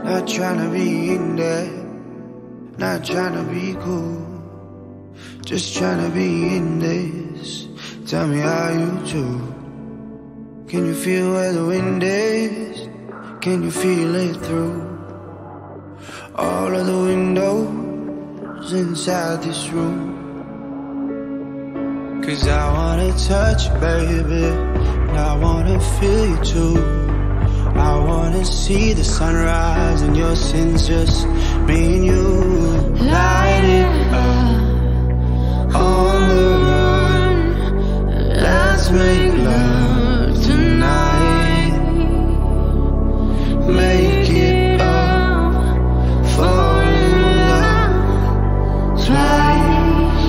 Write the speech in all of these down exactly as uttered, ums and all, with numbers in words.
Not tryna be in there, not tryna be cool, just tryna be in this. Tell me how you do. Can you feel where the wind is? Can you feel it through all of the windows inside this room? Cause I wanna touch you, baby, and I wanna feel you too. I wanna see the sunrise and your sins, just me and you. Light it up on the run. Let's make love tonight. Make it up, fall in love twice.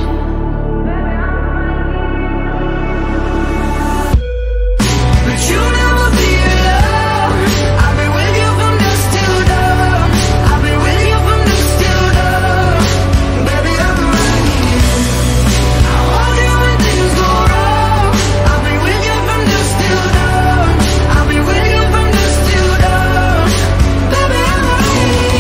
But you never be alone. I've been with you from dusk till dawn. I've been with you from dusk till dawn. Baby, I'm right here. I hold you when things go wrong. I've been with you from dusk till dawn. I've been with you from dusk till dawn. Baby, I'm right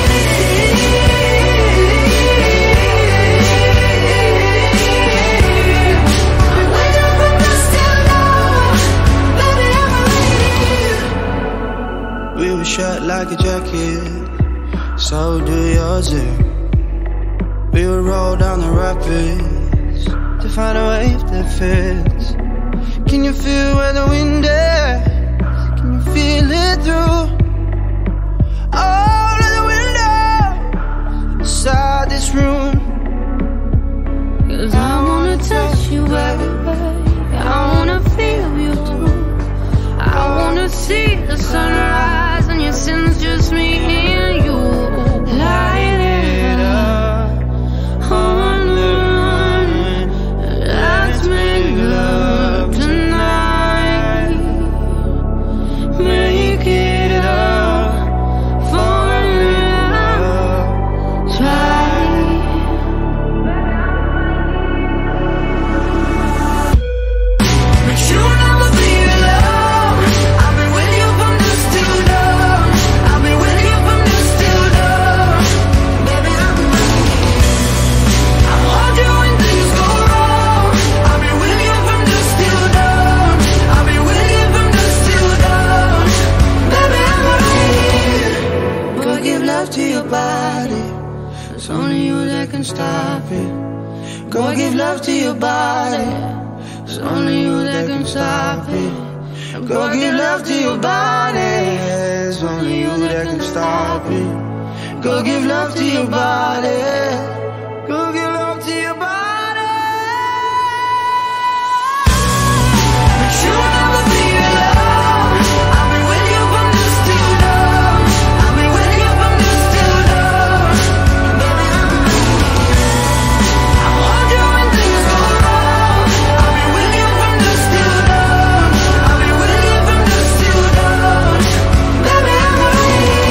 here. I'm with you from dusk till dawn. Baby, I'm right here. We were shut like a jacket, so do yours too. We would roll down the rapids to find a wave that fits. Can you feel where the wind is? Can you feel it through all of the windows inside this room? Cause I wanna touch you, baby. I wanna feel you too. I wanna see the sunrise and your sins, just me and you. Light it up on the run. Let's make love tonight. Make it up, fall in love, try. But you never be alone. I've been with you from dusk till dawn. I've been with you from dusk till dawn. Baby, I'm right here. I hold you when things go wrong. I've been with you from dusk till dawn. I've been with you from dusk till dawn. Baby, I'm right here. Go give love to your body, it's only you that can stop it. Go give love to your body, it's only you that can stop it. Go give love to your body, it's only you that can stop it. Go give love to your body, go give love to your body. But you never be alone. I've been with you from dusk till dawn. I've been with you from dusk till dawn. Baby, I'm right here. I hold you when things go wrong. I've been with you from dusk till dawn. I've been with you from dusk till dawn. Baby, I'm right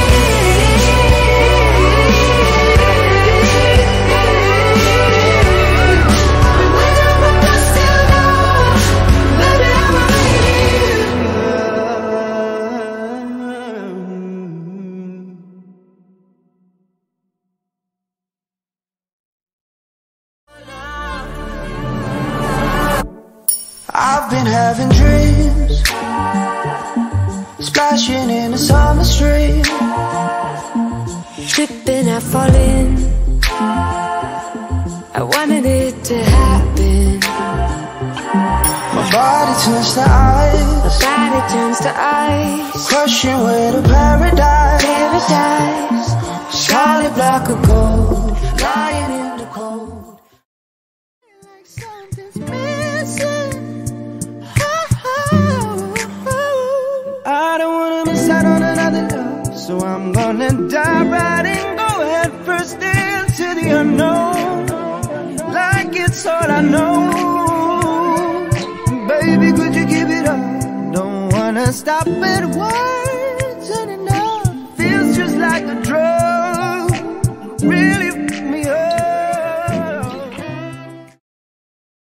I've been having dreams, splashing in a summer stream. Tripping, I fall in. I wanted it to happen. My body turns to ice, My body turns to ice. crushing way to paradise. Paradise. Solid block of gold, lying in the cold. Like something's missing. I don't wanna miss out on another love, so I'm gonna dive right in, go head first into the unknown, like it's all I know. Baby, could you give it up? Don't wanna stop at one.